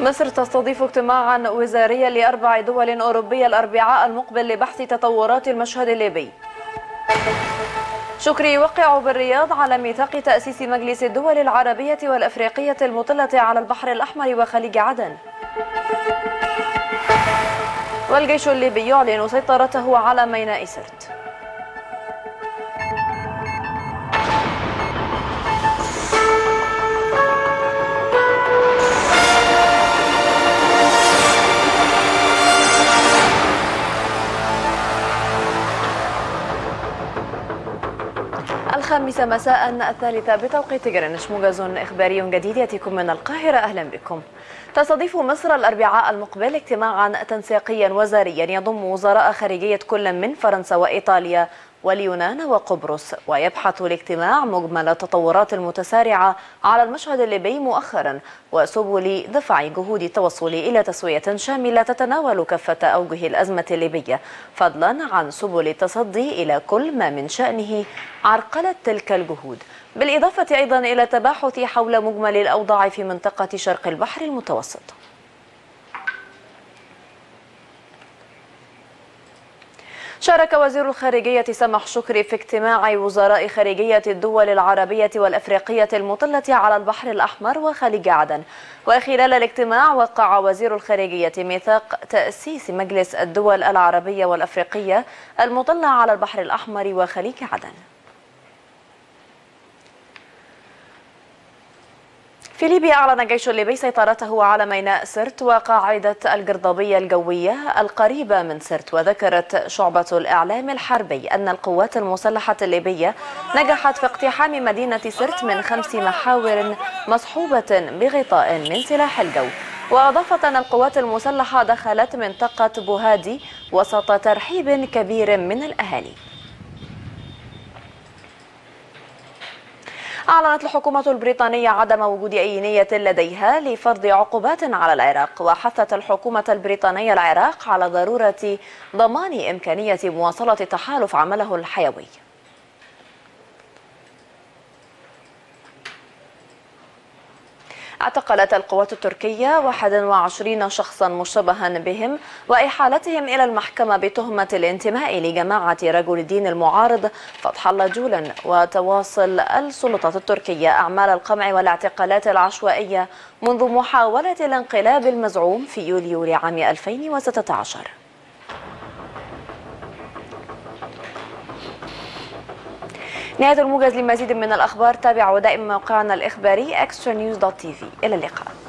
مصر تستضيف اجتماعا وزاريا ل4 دول أوروبية الأربعاء المقبل لبحث تطورات المشهد الليبي. شكري يوقع بالرياض على ميثاق تأسيس مجلس الدول العربية والأفريقية المطلة على البحر الأحمر وخليج عدن. والجيش الليبي يعلن سيطرته على ميناء سرت. الخامسة مساء 3 بتوقيت جرينتش. موجز إخباري جديد يأتيكم من القاهرة. أهلا بكم. تستضيف مصر الأربعاء المقبل اجتماعا تنسيقيا وزاريا يضم وزراء خارجية كل من فرنسا وإيطاليا واليونان وقبرص، ويبحث الاجتماع مجمل التطورات المتسارعة على المشهد الليبي مؤخرا وسبل دفع جهود التوصل إلى تسوية شاملة تتناول كافة أوجه الأزمة الليبية، فضلا عن سبل التصدي إلى كل ما من شأنه عرقلة تلك الجهود، بالإضافة أيضا إلى التباحث حول مجمل الأوضاع في منطقة شرق البحر المتوسط. شارك وزير الخارجية سمح شكري في اجتماع وزراء خارجية الدول العربية والأفريقية المطلة على البحر الأحمر وخليج عدن. وخلال الاجتماع وقع وزير الخارجية ميثاق تأسيس مجلس الدول العربية والأفريقية المطلة على البحر الأحمر وخليج عدن. في ليبيا أعلن الجيش الليبي سيطرته على ميناء سرت وقاعدة القرضبية الجوية القريبة من سرت. وذكرت شعبة الإعلام الحربي أن القوات المسلحة الليبية نجحت في اقتحام مدينة سرت من 5 محاور مصحوبة بغطاء من سلاح الجو. وأضافت أن القوات المسلحة دخلت منطقة بوهادي وسط ترحيب كبير من الأهالي. أعلنت الحكومة البريطانية عدم وجود أي نية لديها لفرض عقوبات على العراق، وحثت الحكومة البريطانية العراق على ضرورة ضمان إمكانية مواصلة تحالف عمله الحيوي. اعتقلت القوات التركية 21 شخصا مشتبها بهم وإحالتهم إلى المحكمة بتهمة الانتماء لجماعة رجل الدين المعارض فتح الله جولان. وتواصل السلطات التركية أعمال القمع والاعتقالات العشوائية منذ محاولة الانقلاب المزعوم في يوليو لعام 2016. نهاية الموجز. لمزيد من الأخبار تابعوا دائما موقعنا الإخباري extranews.tv. إلى اللقاء.